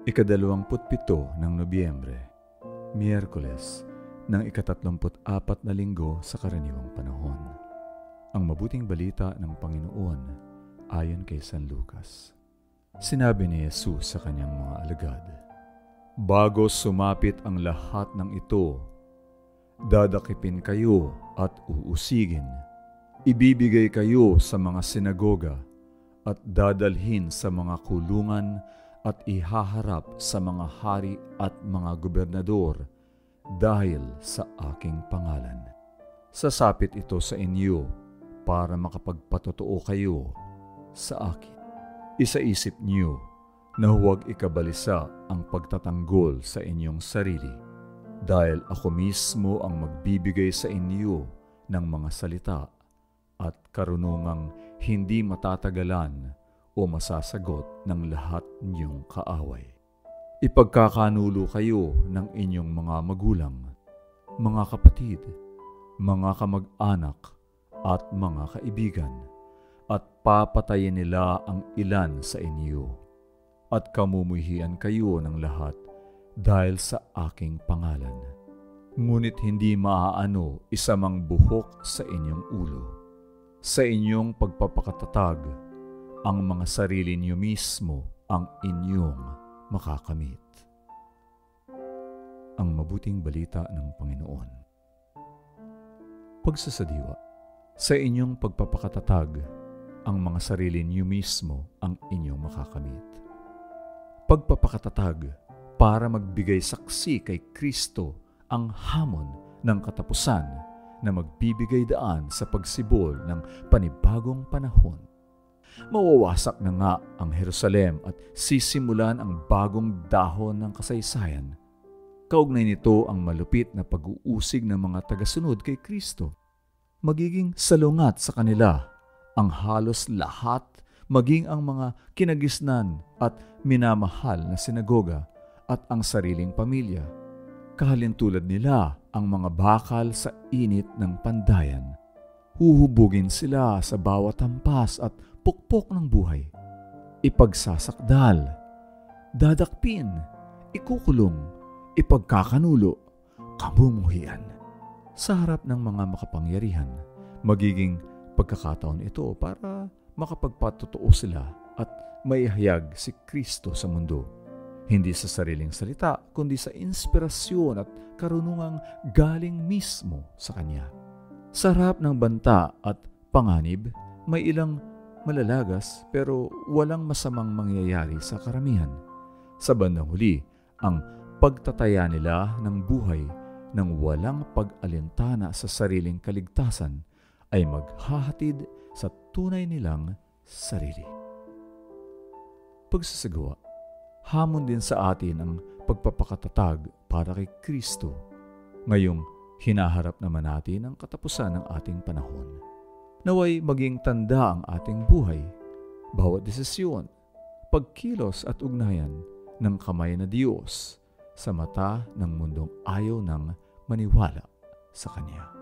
Ika-27 ng Nobyembre, Miyerkules, ng ika-34 na linggo sa karaniwang panahon. Ang mabuting balita ng Panginoon ayon kay San Lucas. Sinabi ni Jesus sa kanyang mga alagad, "Bago sumapit ang lahat ng ito, dadakipin kayo at uusigin. Ibibigay kayo sa mga sinagoga at dadalhin sa mga kulungan at ihaharap sa mga hari at mga gobernador dahil sa aking pangalan. Sasapit ito sa inyo para makapagpatotoo kayo sa akin. Isaisip niyo na huwag ikabalisa ang pagtatanggol sa inyong sarili, dahil ako mismo ang magbibigay sa inyo ng mga salita at karunungang hindi matatagalan o masasagot ng lahat niyong kaaway. Ipagkakanulo kayo ng inyong mga magulang, mga kapatid, mga kamag-anak at mga kaibigan, at papatayin nila ang ilan sa inyo, at kamumuhian kayo ng lahat dahil sa aking pangalan. Ngunit hindi maaano isa mang buhok sa inyong ulo. Sa inyong pagpapakatatag, ang mga sarili niyo mismo ang inyong makakamit." Ang mabuting balita ng Panginoon. Pagsasadiwa. Sa inyong pagpapakatatag, ang mga sarili niyo mismo ang inyong makakamit. Pagpapakatatag para magbigay saksi kay Kristo ang hamon ng katapusan na magbibigay daan sa pagsibol ng panibagong panahon. Mawawasak na nga ang Jerusalem at sisimulan ang bagong dahon ng kasaysayan. Kaugnay nito ang malupit na pag-uusig ng mga tagasunod kay Kristo. Magiging salungat sa kanila ang halos lahat, maging ang mga kinagisnan at minamahal na sinagoga at ang sariling pamilya. Kahalintulad nila ang mga bakal sa init ng pandayan. Huhubugin sila sa bawat hampas at pukpok ng buhay. Ipagsasakdal, dadakpin, ikukulong, ipagkakanulo, kamumuhian. Sa harap ng mga makapangyarihan, magiging pagkakataon ito para makapagpatotoo sila at maihayag si Kristo sa mundo. Hindi sa sariling salita, kundi sa inspirasyon at karunungang galing mismo sa Kanya. Sa harap ng banta at panganib, may ilang malalagas pero walang masamang mangyayari sa karamihan. Sa bandang huli, ang pagtataya nila ng buhay ng walang pag-alintana sa sariling kaligtasan ay maghahatid sa tunay nilang sarili. Pagsasagawa. Hamon din sa atin ang pagpapakatatag para kay Kristo. Ngayong hinaharap naman natin ang katapusan ng ating panahon. Naway maging tanda ang ating buhay, bawat desisyon, pagkilos at ugnayan ng kamay na Diyos sa mata ng mundong ayaw ng maniwala sa Kanya.